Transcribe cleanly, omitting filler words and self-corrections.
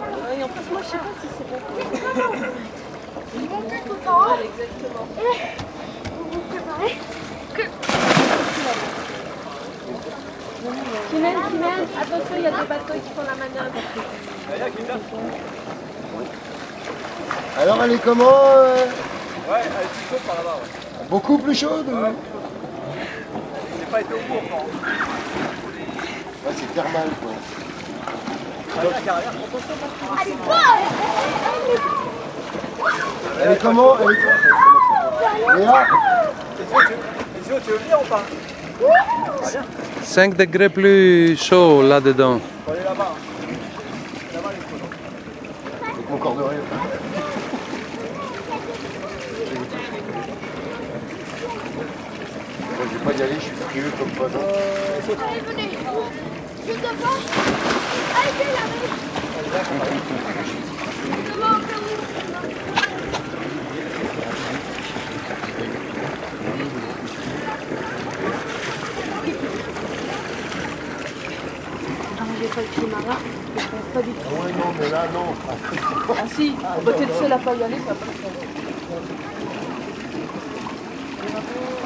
Et en plus, moi, je sais pas si c'est bon. Vous montez tout en haut. Exactement. Et vous vous préparez. Kimen, attention, il y a des bateaux qui font la manœuvre. Alors elle est comment Ouais, elle est plus chaude par là-bas. Ouais. Beaucoup plus chaude Ouais. J'ai pas été au bout encore. Ouais, c'est thermal quoi. Allez, quoi. Elle est comment Léa Et sinon, tu veux venir ou pas? 5 degrés plus chaud là-dedans. Faut aller là-bas. Là-bas, il est chaud. Je concorderai. Moi, je vais pas y aller, je suis frileux comme pas. Allez, venez. Je te vois. Allez, viens là. J'ai pas le climat, je pense pas du tout. Ah ouais, non, mais là, non. Ah si, bah, t'es le seul à pas y aller, ça va pas le faire.